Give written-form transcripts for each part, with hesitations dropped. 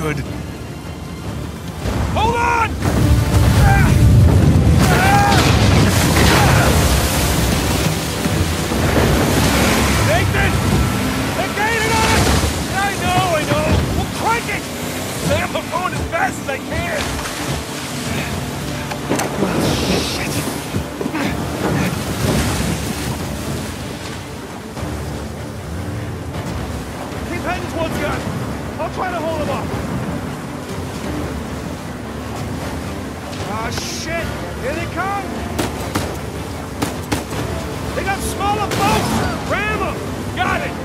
good. Hold on! Nathan! They're gaining on us! I know! We'll crank it! Sam, I'm going as fast as I can! Shit. Keep heading towards the island. I'll try to hold him off. Ah, shit! Here they come! They got smaller boats! Ram them! Got it!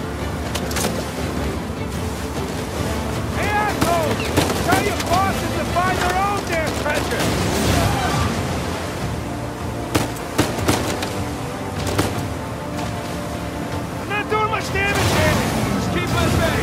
Hey, assholes! Tell your bosses to find their own damn treasure! I'm not doing much damage, Andy! Just keep us ready!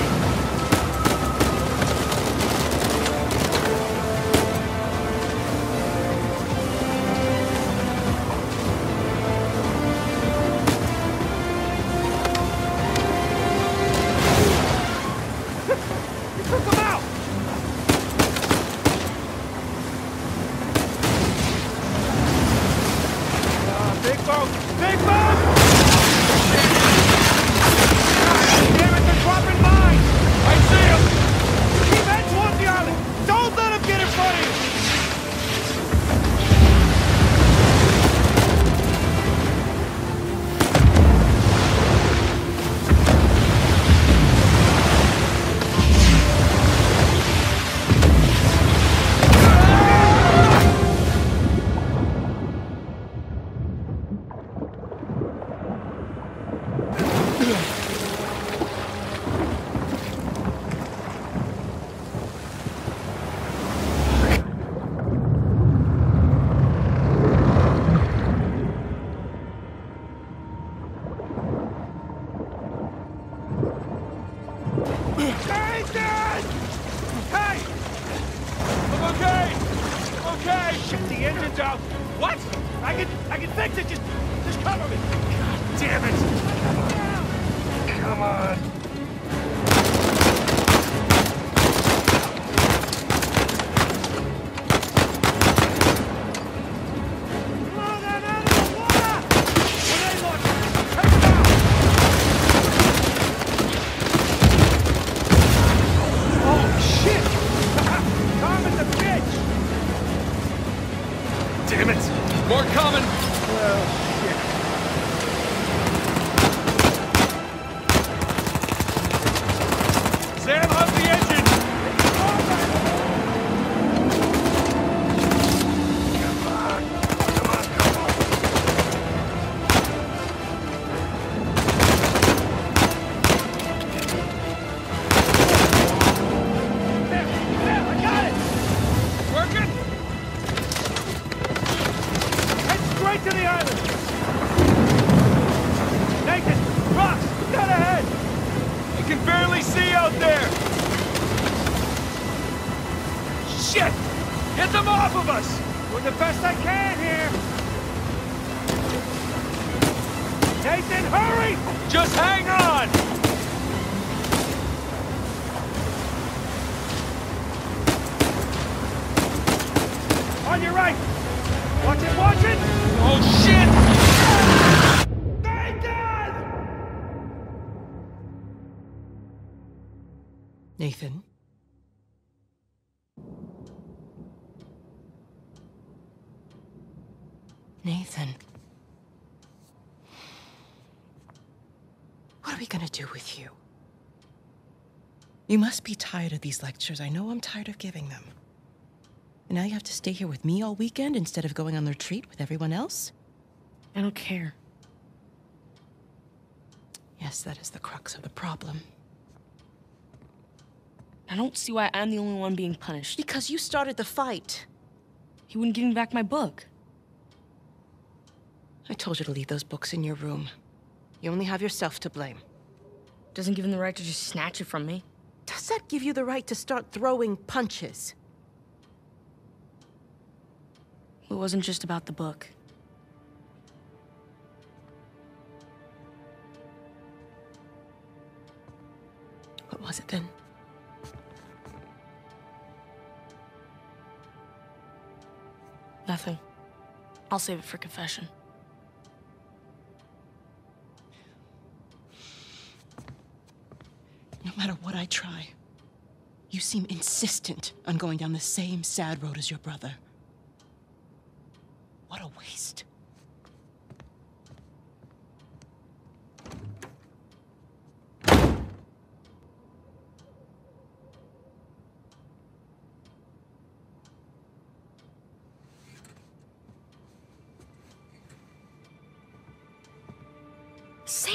Nathan? Nathan? What are we gonna do with you? You must be tired of these lectures. I know I'm tired of giving them. And now you have to stay here with me all weekend instead of going on the retreat with everyone else? I don't care. Yes, that is the crux of the problem. I don't see why I'm the only one being punished. Because you started the fight. He wouldn't give me back my book. I told you to leave those books in your room. You only have yourself to blame. Doesn't give him the right to just snatch it from me. Does that give you the right to start throwing punches? It wasn't just about the book. What was it then? Nothing. I'll save it for confession. No matter what I try, you seem insistent on going down the same sad road as your brother. What a waste. Sam!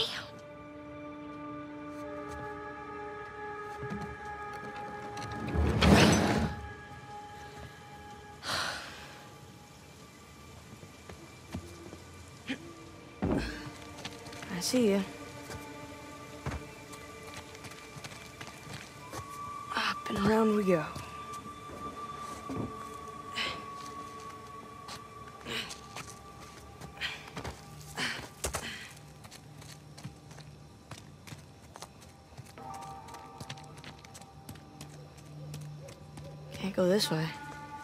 I see you. Up and around we go. Can't go this way.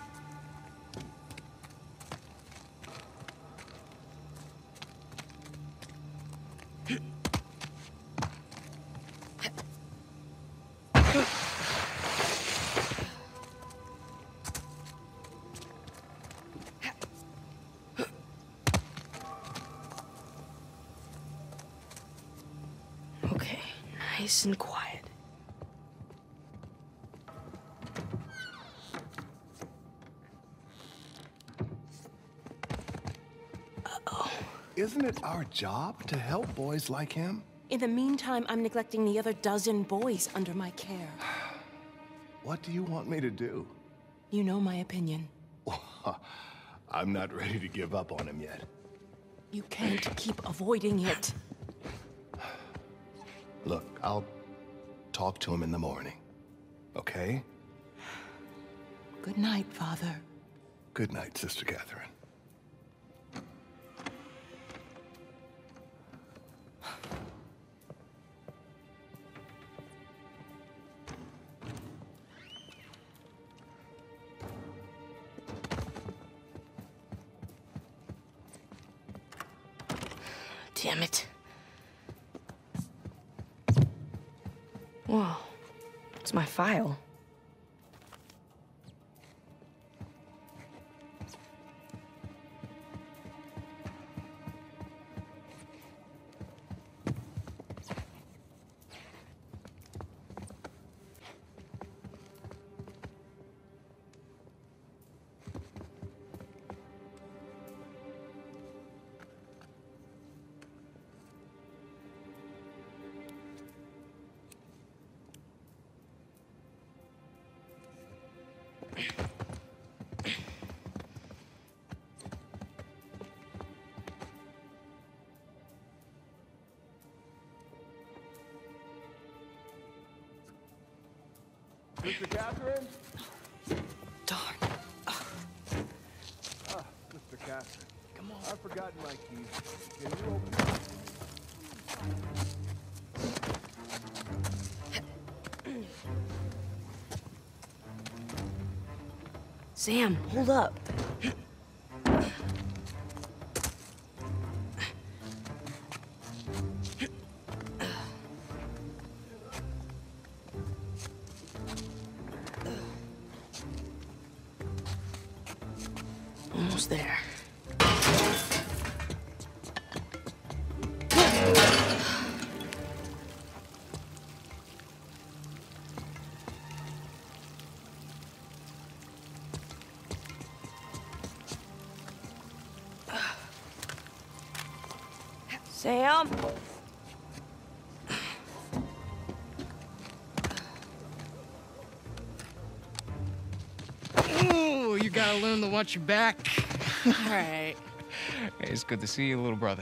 Okay, nice and quiet. Isn't it our job to help boys like him? In the meantime, I'm neglecting the other dozen boys under my care. What do you want me to do? You know my opinion. I'm not ready to give up on him yet. You can't keep avoiding it. Look, I'll talk to him in the morning, okay? Good night, Father. Good night, Sister Catherine. Damn it. Whoa. It's my file. Sister Catherine? Darn. Sister Catherine. Come on. I've forgotten my keys. Can you open it? Sam, hold up. Almost there. Sam? Ooh, you gotta learn to watch your back. All right. Hey, it's good to see you, little brother.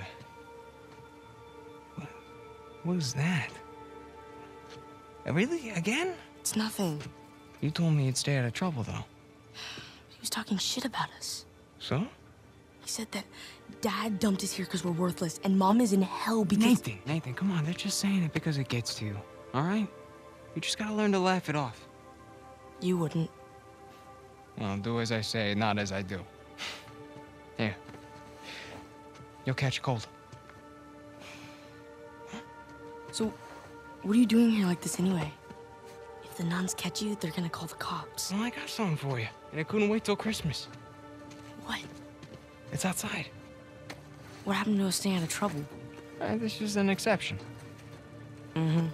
What was that? Really? Again? It's nothing. You told me you'd stay out of trouble, though. He was talking shit about us. So? He said that Dad dumped us here because we're worthless, and Mom is in hell because... Nathan, come on. They're just saying it because it gets to you, all right? You just gotta learn to laugh it off. You wouldn't. Well, do as I say, not as I do. You'll catch a cold. So, what are you doing here like this anyway? If the nuns catch you, they're gonna call the cops. Well, I got something for you, and I couldn't wait till Christmas. What? It's outside. What happened to us staying out of trouble? This is an exception. Mm-hmm.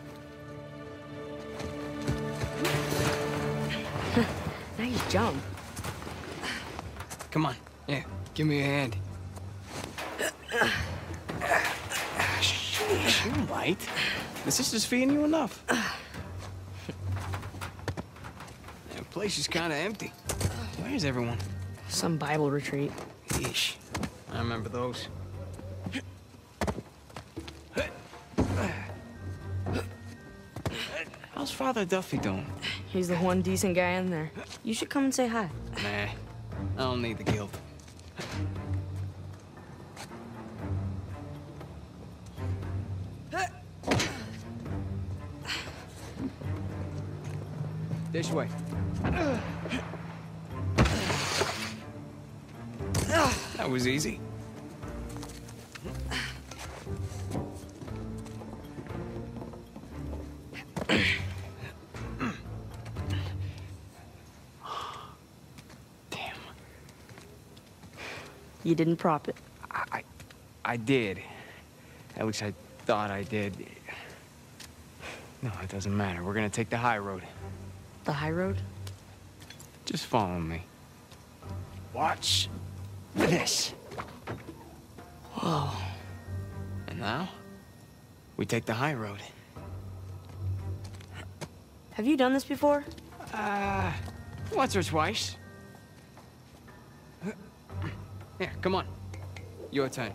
Nice jump. Come on. Yeah, give me a hand. Sheesh, you're light. The sister's feeding you enough. The place is kind of empty. Where's everyone? Some Bible retreat. Yeesh. I remember those. How's Father Duffy doing? He's the one decent guy in there. You should come and say hi. Nah, I don't need the guilt. This way. That was easy. Damn. You didn't prop it. I did. At least I thought I did. No, it doesn't matter. We're gonna take the high road. The high road? Just follow me. Watch this. Whoa. And now, we take the high road. Have you done this before? Once or twice. Here, come on. Your turn.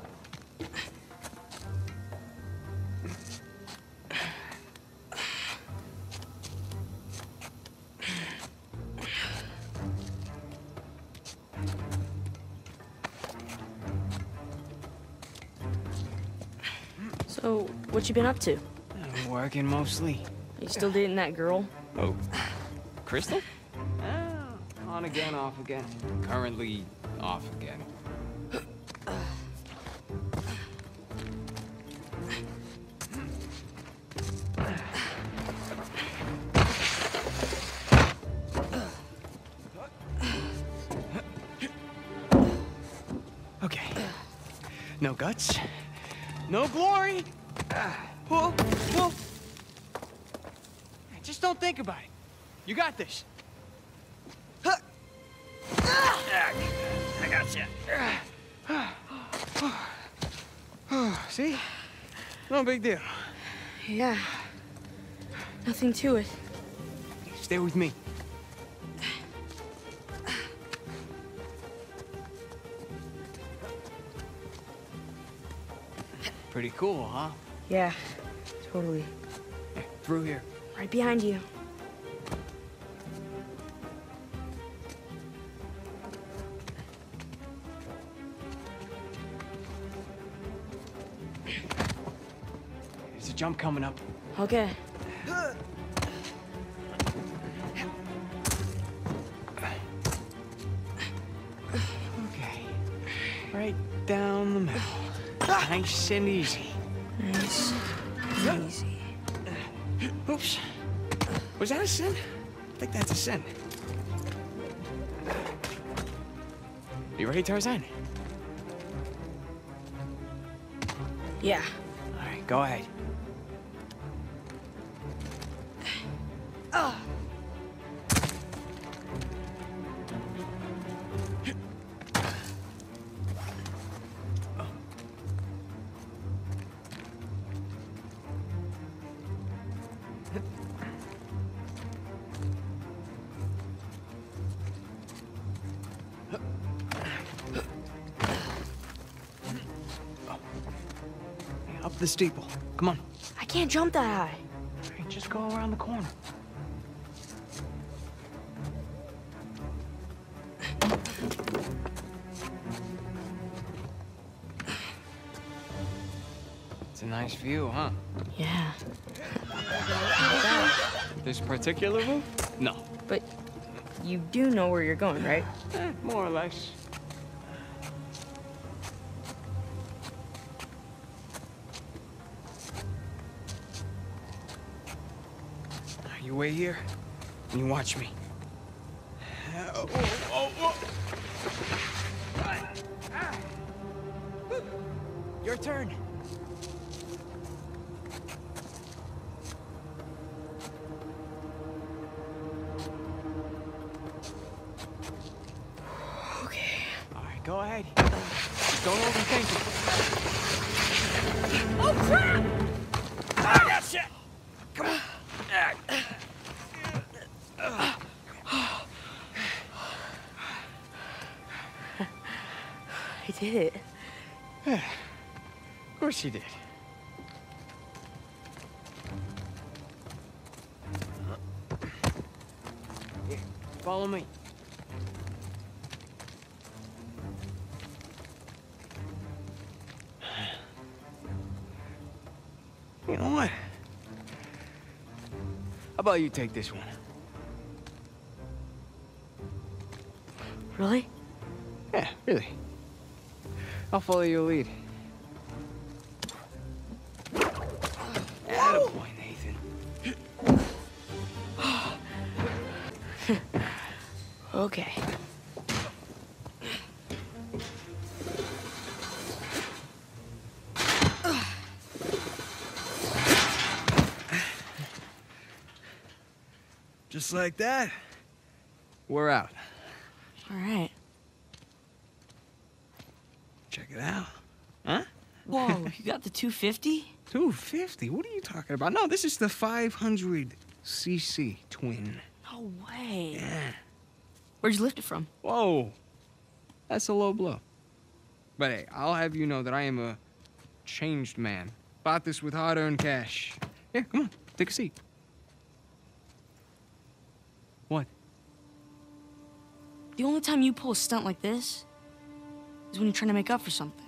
So, what you been up to? I'm working mostly. You still dating that girl? Oh, Crystal? On again, off again. Currently off again. Okay. No guts. No glory. Whoa, whoa. Just don't think about it. You got this. I got you. See? No big deal. Yeah. Nothing to it. Stay with me. Pretty cool, huh? Yeah, totally. Yeah, through here. Right behind you. There's a jump coming up. Okay. Okay. Right down the middle. Nice and easy. Nice and easy. Oops. Was that a sin? I think that's a sin. You ready, Tarzan? Yeah. All right, go ahead. Up the steeple. Come on. I can't jump that high. All right, just go around the corner. It's a nice view, huh? Yeah. This particular roof? No. But you do know where you're going, right? More or less. wait here, and you watch me. Your turn. Okay. All right, go ahead. Don't overthink it. Oh, crap! I got shit! Come on. I did it. Of course you did. Here, follow me. You know what? How about you take this one? Really? Yeah, really. I'll follow your lead. Attaboy, Nathan. Okay. Just like that. We're out. All right. Check it out. Huh? Whoa, you got the 250? 250? What are you talking about? No, this is the 500cc twin. No way. Yeah. Where'd you lift it from? Whoa. That's a low blow. But hey, I'll have you know that I am a changed man. Bought this with hard-earned cash. Here, come on, take a seat. What? The only time you pull a stunt like this is when you're trying to make up for something.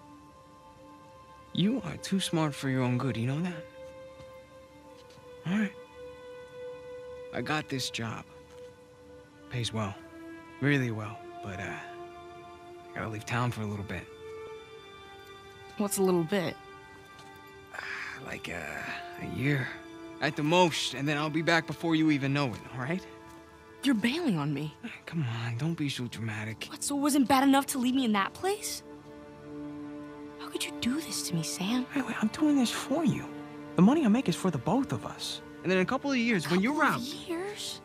You are too smart for your own good, you know that? All right. I got this job. Pays well. Really well. But, I gotta leave town for a little bit. What's a little bit? Like, a year. At the most, and then I'll be back before you even know it, all right? You're bailing on me. Come on, don't be so dramatic. What, so it wasn't bad enough to leave me in that place? How could you do this to me, Sam? Wait, I'm doing this for you. The money I make is for the both of us. And then in a couple of years, when you're out... Years?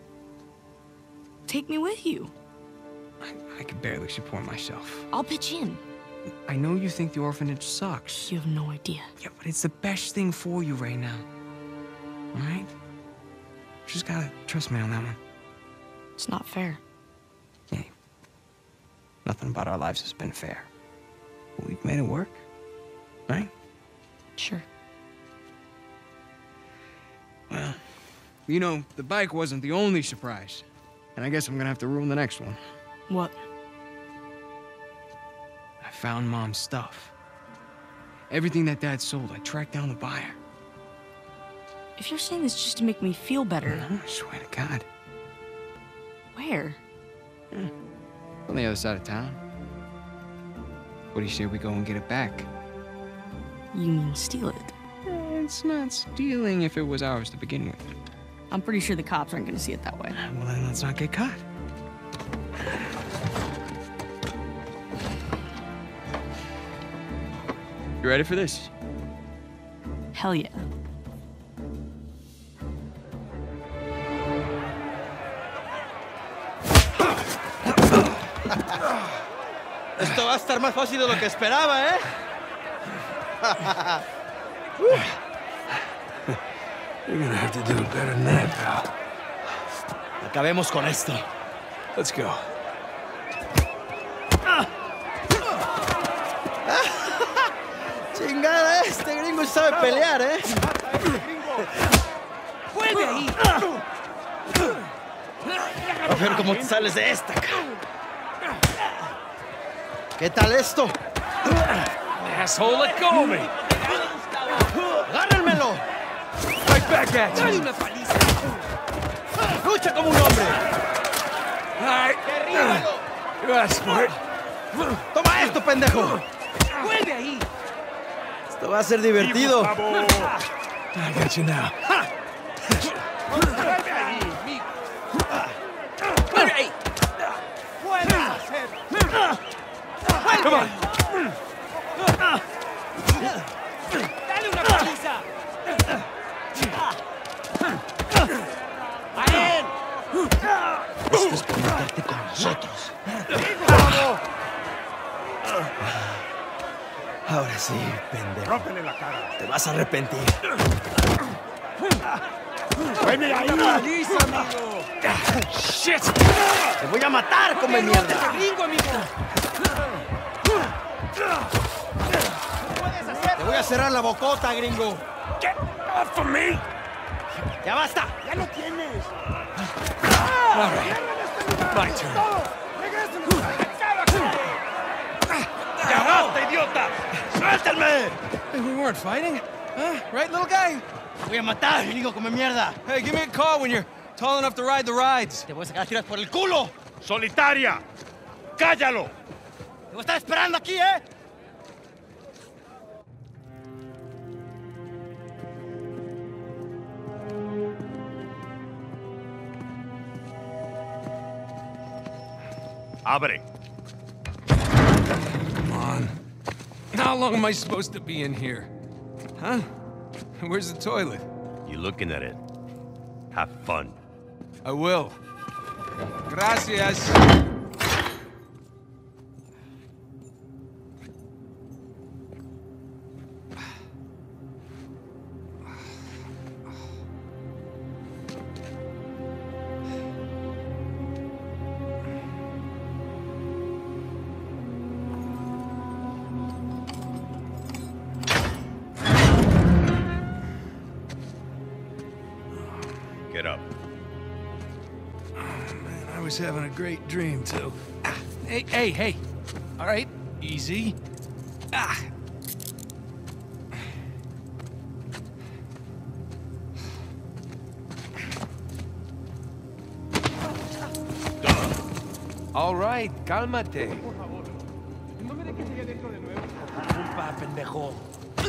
Take me with you. I can barely support myself. I'll pitch in. I know you think the orphanage sucks. You have no idea. Yeah, but it's the best thing for you right now. All right? Just gotta trust me on that one. It's not fair. Hey, nothing about our lives has been fair. But we've made it work, right? Sure. Well, you know, the bike wasn't the only surprise. And I guess I'm gonna have to ruin the next one. What? I found Mom's stuff. Everything that Dad sold, I tracked down the buyer. If you're saying this just to make me feel better... I swear to God. Where? On the other side of town. What do you say we go and get it back? You mean steal it? It's not stealing if it was ours to begin with. I'm pretty sure the cops aren't gonna see it that way. Well, then let's not get caught. You ready for this? Hell yeah. Esto va a estar más fácil de lo que esperaba, ¿eh? You're gonna have to do it better than that, pal. Acabemos con esto. Let's go. Chingada, este gringo sabe pelear, ¿eh? ¡Vuelve ahí! A ver cómo te sales de esta, cabrón. ¿Qué tal esto? Asshole, let go of me! ¡Agárrenmelo! Right back at you! ¡Dale una paliza! ¡Lucha como un hombre! All right. ¡Derríbalo! You're smart. ¡Toma esto, pendejo! ¡Vuelve ahí! Esto va a ser divertido. I got you now. ¡Vuelve ahí, amigo! ¡Vuelve ahí! ¡Puedes hacer! ¡Vuelve ahí! ¡Dale una paliza! ¡A él! Esto es por meterte con nosotros. Ahora sí, pendejo. ¡Rómpele la cara! Te vas a arrepentir. ¡Vuelve ahí! ¡Paliza, amigo! ¡Shit! ¡Te voy a matar, come mierda! ¡Gringo, amigo! Te voy a cerrar la bocota, gringo. ¡Get off of me! ¡Ya basta! ¡Ya lo tienes! All right. My turn. ¡Ya basta, idiota! ¡Suéltame! Hey, we weren't fighting. Huh? Right, little guy? Te voy a matar, gringo, come mierda. Hey, give me a call when you're tall enough to ride the rides. Te voy a sacar a tiras por el culo. ¡Solitaria! ¡Cállalo! Te voy a estar esperando aquí, ¿eh? Abre. Come on. How long am I supposed to be in here? Huh? Where's the toilet? You looking at it? Have fun. I will. Gracias. Get up. Man, I was having a great dream, too. Hey. All right, easy. All right, cálmate. No me dejes allá adentro de nuevo. Culpa, pendejo.